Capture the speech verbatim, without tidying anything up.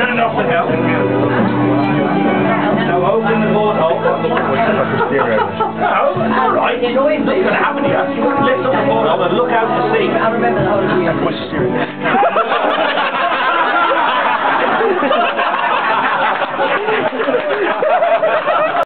Turn off the help. Now open the porthole. No, it's alright. Nothing's going to happen here. Lift up the porthole and look out to sea. I remember the whole of you.